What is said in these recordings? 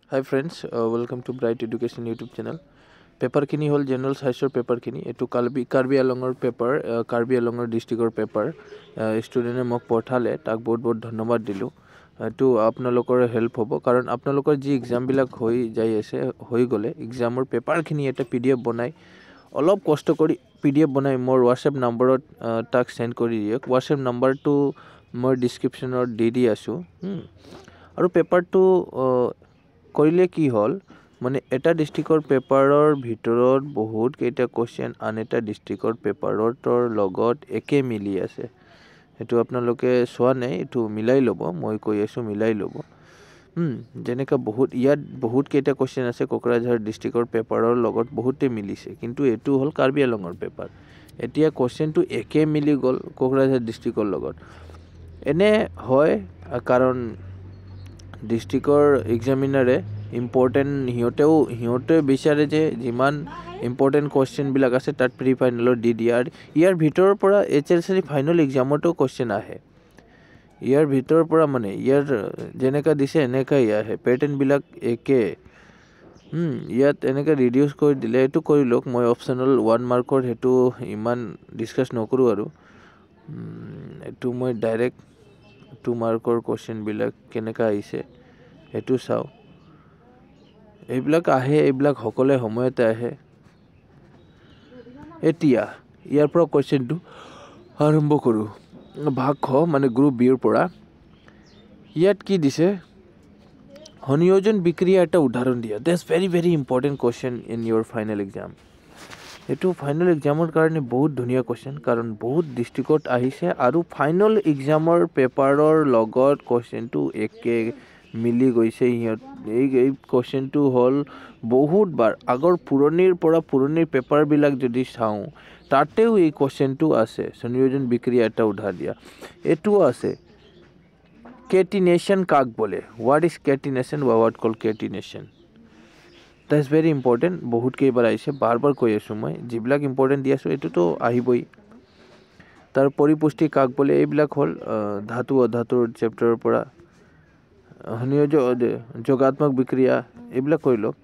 Hi friends, welcome to Bright Education YouTube channel. Paper kini hol general science paper kini. Etu Karbi Alongor paper, Karbi Alongor districtor paper. Student mok porthale tak বহুত ধন্যবাদ দিলো। এটো আপোনালোকৰ help হ'ব কাৰণ আপোনালোকৰ যি exam বিলাক হৈ যাই আছে হৈ গলে এক্সামৰ পেপাৰ খিনি এটা PDF বনাই অলপ কষ্ট কৰি PDF বনাই মোৰ WhatsApp নম্বৰত তাক সেন্ড কৰি দিয়ক। WhatsApp নম্বৰটো মই ডেসক্ৰিপচনত দি আছো। আৰু পেপাৰটো কৰিলে কি হল মানে এটা ডিস্ট্ৰিক্টৰ পেপাৰৰ ভিতৰত বহুত কেইটা কোশ্চেন আন এটা ডিস্ট্ৰিক্টৰ পেপাৰৰ লগত একে মিলি আছে। এটো আপোনালোকে সোৱা নাই, এটো মিলাই লব, মই কৈ আছো মিলাই লব। যেনেকা বহুত কেইটা কোশ্চেন আছে কোকৰাঝাৰ ডিস্ট্ৰিক্টৰ পেপাৰৰ লগত বহুতে মিলিছে, কিন্তু এটো হল কাৰ্বি আংলঙৰ পেপাৰ। এতিয়া কোশ্চেনটো একে মিলি গল কোকৰাঝাৰ ডিস্ট্ৰিক্টৰ লগত। এনে হয় কাৰণ ডিস্ট্ৰিক্টৰ এক্সামিনাৰে ইম্পৰ্টেন্ট হিয়তে বিচাৰে যে যিমান ইম্পৰ্টেন্ট কোশ্চেন বিলাক আছে তাত প্ৰি ফাইনেলৰ দি দিয়া। ইয়াৰ ভিতৰৰ পৰা HSC ফাইনেল এক্সামতো কোশ্চেন আহে। ইয়াৰ ভিতৰৰ পৰা মানে ইয়াৰ যেনেকা দিছে এনেকাই আহে, প্যাটাৰ্ন বিলাক একে। ইয়াত এনেকা ৰিডিউস কৰি দিলে এটো কৰি লওক। মই অপচনেল 1 মাৰ্কৰ হেতু ইমান ডিসকাস নকৰো আৰু এটো মই ডাইৰেক্ট 2 মাৰ্কৰ কোশ্চেন বিলাক কেনেকা আহিছে এটো চাও। এইবিলাক আহে, এইবিলাক সকলে সময়তে আহে। এতিয়া ইয়াৰ পৰা কোশ্চেনটো আৰম্ভ কৰো। ভাগ খ মানে গ্ৰুপ বি ৰ পৰা। ইয়াত কি দিছে সংযোজন বিক্ৰিয়া এটা উদাহৰণ দিয়া। That's very important question in your final exam. এটো ফাইনেল এক্সামৰ কাৰণে বহুত ধুনিয়া কোশ্চেন কাৰণ বহুত ডিস্ট্ৰিক্টত আহিছে আৰু ফাইনেল এক্সামৰ পেপাৰৰ লগত কোশ্চেনটো একে মিলি গৈছে। এই কোশ্চেনটো হল বহুত বাৰ আগৰ পুৰণিৰ পেপাৰ বিলাক যদি চাও তাতেও এই কোশ্চেনটো আছে। সংযোজন বিক্ৰিয়া এটা উদাহৰণ দিয়া। এটো আছে কেটিনেশন কাক বলে? What is catenation or what called catenation? That's very important. বহুত কেইবাৰ আহিছে, বাৰবাৰ কৈ আছো মই। যিবিলাক ইম্পৰ্টেন্ট দি আছো এটোতো আহিবই। তাৰ পৰিপুষ্টি কাক বলে? এইবিলাক হল ধাতু অধাতুৰ চেপ্টাৰৰ পৰা। যোগাত্মক বিক্ৰিয়া এইবিলাক কৈ লওক।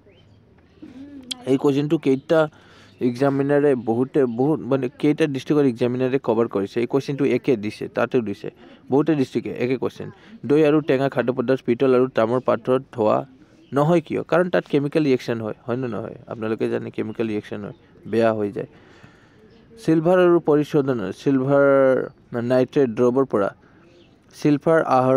এই কোশ্চেনটো কেইটা এক্সামিনাৰে বহুত মানে কেইটা ডিস্ট্ৰিক্টৰ এক্সামিনাৰে কভাৰ কৰিছে। এই কোশ্চেনটো একে দিছে, তাতেও দিছে। বহুতে ডিস্ট্ৰিক্টে একে কোশ্চেন। দৈ আৰু টেঙা খাদ্য পদাৰ্থ পিতল আৰু তামৰ পাত্ৰত ধোৱা নহয় কিয়? কাৰণ তাত কেমিকেল ৰিএকশন হয় নে নহয়? আপোনালোকে জানে কেমিকেল ৰিএকশন হয়, বেয়া হৈ যায়। সিলভাৰ আৰু পৰিশোধন, সিলভাৰ নাইট্ৰেট দ্ৰৱৰ পৰা সিলভাৰ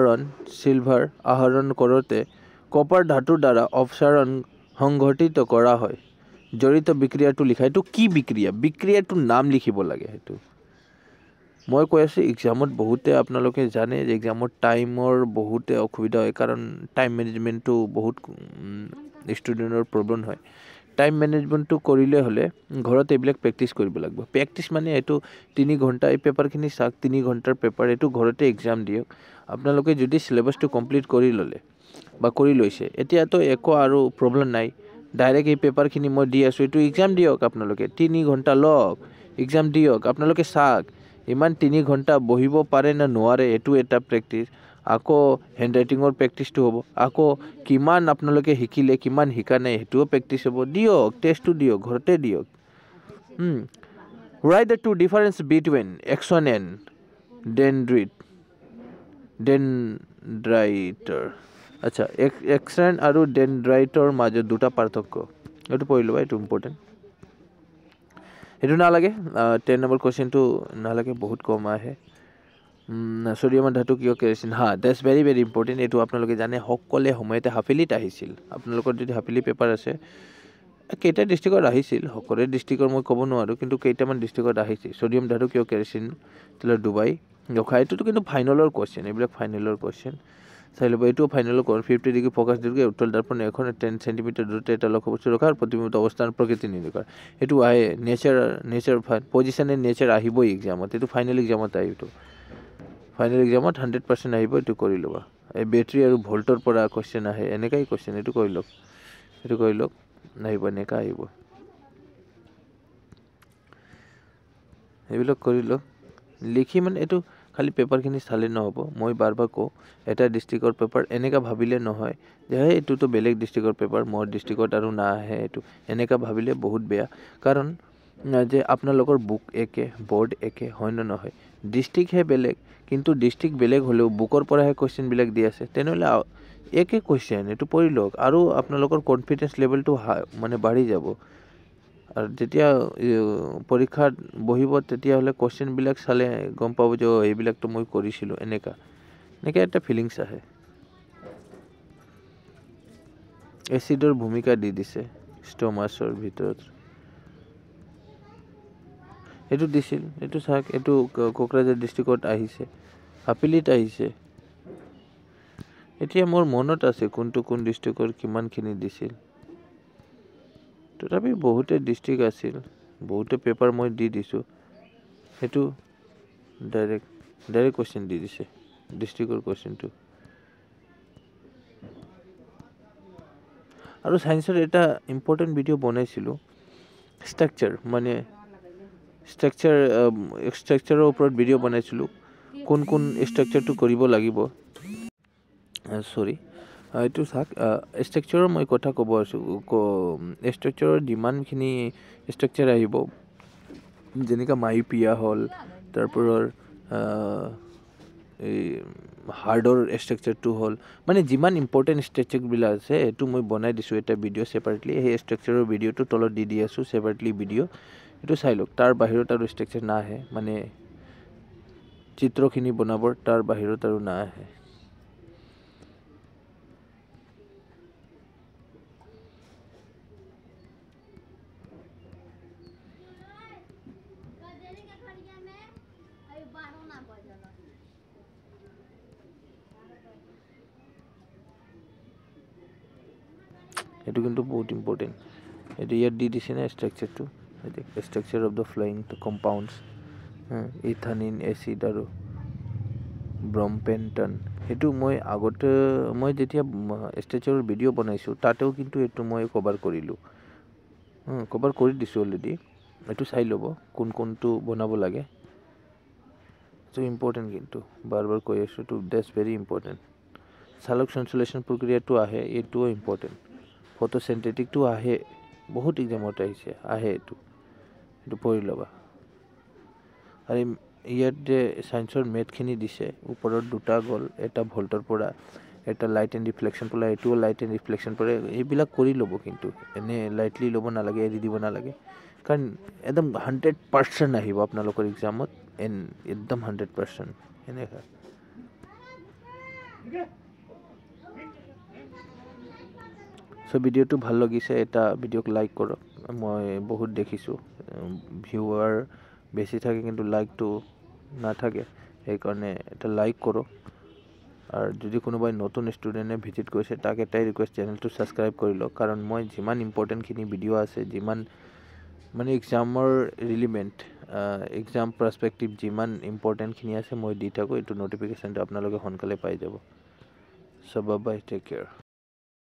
আহৰণ কৰোতে কপাৰ ধাতুৰ দ্বাৰা অপসাৰণ সংঘটিত কৰা হয়। জড়িত বিক্ৰিয়াটো লিখা। এটো কি বিক্ৰিয়া? বিক্ৰিয়াটোৰ নাম লিখিব লাগে। হেতু মই কৈ আছো এক্সামত বহুতে আপোনালোকে জানে যে এক্সামত টাইমৰ বহুতে অসুবিধা হয় কাৰণ টাইম মেনেজমেন্টটো বহুত ষ্টুডেন্টৰ প্ৰবলেম হয়। টাইম মেনেজমেন্টটো কৰিলে হলে ঘৰত এইবিলাক প্ৰেক্টিস কৰিব লাগিব। প্ৰেক্টিস মানে এটো 3 ঘণ্টা এই পেপাৰ খিনি চাক 3 ঘণ্টাৰ পেপাৰ এটো ঘৰতে এক্সাম দিয়ক। আপোনালোকে যদি সিলেবাসটো কমপ্লিট কৰি ললে বা কৰি লৈছে এতিয়াতো একো আৰু প্ৰবলেম নাই। ডাইৰেক্ট এই পেপাৰ খিনি মই দি আছো এটো এক্সাম দিয়ক। আপোনালোকে 3 ঘণ্টা লওক, এক্সাম দিয়ক। আপোনালোকে চাক ইমান 3 ঘণ্টা বহিব পাৰে না নোৱাৰে এটো এটা প্ৰেক্টিস। আকৌ হেণ্ডৰাইটিঙৰ প্ৰেক্টিসটো হ'ব। আকৌ কিমান আপোনালোকে শিকিলে কিমান শিকা নাই হেতুও প্ৰেক্টিস হ'ব। দিয়ক টেষ্টটো দিয়ক, ঘৰতে দিয়ক। Write the two difference between axon and dendriter. আচ্ছা, এক্সন আৰু ডেনড্ৰাইটৰ মাজত দুটা পাৰ্থক্য এটো পঢ়ি লবা, এটো ইম্পৰ্টেন্ট। এটো নালাগে 10 নম্বৰ কোশ্চেনটো নালাগে, বহুত কম আহে। সোডিয়াম ধাতু কিয় কেৰাচিন? That's very important. এটো আপোনালোকে জানে সকলে সময়তে হাফিলিত আহিছিল। আপোনালোকৰ যদি হাফিলি পেপাৰ আছে কেইটা ডিস্ট্ৰিক্টত আহিছিল, সকলো ডিস্ট্ৰিক্টৰ মই ক'ব নোৱাৰো, কিন্তু কেইটামান ডিস্ট্ৰিক্টত আহিছিল। সোডিয়াম ধাতু কিয় কেৰাচিন তেলৰ ডুবাই ৰখা। এটোতো কিন্তু ফাইনেলৰ কোশ্চেন, এইবিলাক ফাইনেলৰ কোশ্চেন চাই ল'ব। এইটো ফাইনেলৰ 50 ডিগ্ৰী ফোকাস ডিগ্ৰী উত্তল দৰ্পণ এখন 10 সেন্টিমিটাৰ দূৰত্বত এটা লক্ষ্যবস্তু ৰখা আৰু প্ৰতিবিম্বিত অৱস্থান প্ৰকৃতি নিৰ্ণয় কৰা। এটো আহে নেচাৰ পজিশন এণ্ড নেচাৰ আহিবই এক্সামত। এটো ফাইনেল এক্সামত আহিব। ফাইনেল এক্সামত 100% আহিব। এটো কৰি ল'বা। এই বেটাৰী আৰু ভোল্টৰ পৰা কোশ্চেন আহে, এনেকাই কোশ্চেন। এটো কৰি লওক, নাহিব এনেকা আহিব। এইবিলাক কৰি লওক লিখি মানে এটো খালি পেপাৰখিনি চালে নহ'ব মই বাৰবাৰ কওঁ এটা ডিষ্ট্ৰিক্টৰ পেপাৰ এনেকা ভাবিলে নহয় যে এইটোতো বেলেগ ডিষ্ট্ৰিক্টৰ পেপাৰ মোৰ ডিষ্ট্ৰিক্টত আৰু নাহে এইটো এনেকা ভাবিলে বহুত বেয়া কাৰণ যে আপোনালোকৰ বুক একে বোৰ্ড একে হয় না নহয় ডিষ্ট্ৰিক্টহে বেলেগ কিন্তু ডিষ্ট্ৰিক্ট বেলেগ হ'লেও বুকৰ পৰাহে কুৱেশ্যনবিলাক দি আছে তেনেহ'লে একে কুৱেশ্যন এইটো পঢ়ি লওক আৰু আপোনালোকৰ কনফিডেন্স লেভেলটো মানে বাঢ়ি যাব আৰু যেতিয়া পৰীক্ষাত বহিব তেতিয়াহ'লে কুৱেশ্যনবিলাক চালে গম পাব যে এইবিলাকতো মই কৰিছিলোঁ এনেকা এটা ফিলিংছ আহে এচিডৰ ভূমিকা দি দিছে ষ্টমাছৰ ভিতৰত এইটো দিছিল এইটো চাওক এইটো কোকৰাঝাৰ ডিষ্ট্ৰিক্টত আহিছে হাপিলিত আহিছে এতিয়া মোৰ মনত আছে কোন ডিষ্ট্ৰিক্টৰ কিমানখিনি দিছিল তথাপি বহুতে ডিষ্ট্ৰিক্ট আছিল বহুতে পেপাৰ মই দি দিছোঁ সেইটো ডাইৰেক্ট কুৱেশ্যন দি দিছে ডিষ্ট্ৰিক্টৰ কুৱেশ্যনটো আৰু সায়েন্সৰ এটা ইম্পৰ্টেণ্ট ভিডিঅ' বনাইছিলোঁ ষ্ট্ৰাকচাৰ মানে ষ্ট্ৰাকচাৰৰ ওপৰত ভিডিঅ' বনাইছিলোঁ কোন ষ্ট্ৰাকচাৰটো কৰিব লাগিব এইটো চাওক ষ্ট্ৰাকচাৰৰ মই কথা ক'ব আছোঁ ষ্ট্ৰাকচাৰৰ যিমানখিনি ষ্ট্ৰাকচাৰ আহিব যেনেকৈ মাইপিয়া হ'ল তাৰপৰা এই হাৰ্ডৰ ষ্ট্ৰাকচাৰটো হ'ল মানে যিমান ইম্পৰ্টেণ্ট ষ্ট্ৰাকচাৰবিলাক আছে এইটো মই বনাই দিছোঁ এটা ভিডিঅ' ছেপাৰেটলি সেই ষ্ট্ৰাকচাৰৰ ভিডিঅ'টো তলত দি আছোঁ ছেপাৰেটলি ভিডিঅ' এইটো চাই লওক তাৰ বাহিৰত আৰু ষ্ট্ৰাকচাৰ নাহে মানে চিত্ৰখিনি বনাবৰ তাৰ বাহিৰত আৰু নাহে এইটো কিন্তু বহুত ইম্পৰ্টেণ্ট এইটো ইয়াত দি দিছে না ষ্ট্ৰাকচাৰটো structure of the flying compounds ইথানিন এচিড আৰু ব্ৰমপেণ্টন সেইটো মই আগতে মই যেতিয়া ষ্ট্ৰাকচাৰৰ ভিডিঅ' বনাইছোঁ তাতেও কিন্তু এইটো মই কভাৰ কৰিলোঁ কভাৰ কৰি দিছোঁ অলৰেডি এইটো চাই ল'ব কোনটো বনাব লাগে এইটো ইম্পৰ্টেণ্ট কিন্তু বাৰ কৈ আছোঁ টু ডেটছ ভেৰি ইম্পৰ্টেণ্ট চালক সংশ্লেষণ প্ৰক্ৰিয়াটো আহে এইটোও ইম্পৰ্টেণ্ট ফটোচিন্থেটিকটো আহে বহুত এক্সামত আহে এইটো পঢ়ি ল'বা আৰু ইয়াত যে সায়েন্সৰ মেথখিনি দিছে ওপৰত দুটা গ'ল এটা ভল্টৰ পৰা এটা লাইট এণ্ড ৰিফ্লেকশ্যন পৰা এইটোও লাইট এণ্ড ৰিফ্লেকশ্যন পৰা এইবিলাক কৰি ল'ব কিন্তু এনে লাইটলি ল'ব নালাগে এৰি দিব নালাগে কাৰণ একদম 100% আহিব আপোনালোকৰ এক্সামত একদম 100% এনেকুৱা ভিডিঅ'টো ভাল লাগিছে এটা ভিডিঅ'ক লাইক কৰক মই বহুত দেখিছোঁ ভিউৱাৰ বেছি থাকে কিন্তু লাইকটো নাথাকে সেইকাৰণে এটা লাইক কৰক আৰু যদি কোনোবাই নতুন ষ্টুডেণ্টে ভিজিট কৰিছে তাক এটাই ৰিকুৱেষ্ট চেনেলটো ছাবস্ক্ৰাইব কৰি লওক কাৰণ মই যিমান ইম্পৰ্টেণ্টখিনি ভিডিঅ' আছে যিমান মানে এক্সামৰ ৰিলিভেণ্ট এক্সাম পাৰ্সপেক্টিভ যিমান ইম্পৰ্টেণ্টখিনি আছে মই দি থাকোঁ এইটো ন'টিফিকেশ্যনটো আপোনালোকে সোনকালে পাই যাব বাই টেক কেয়াৰ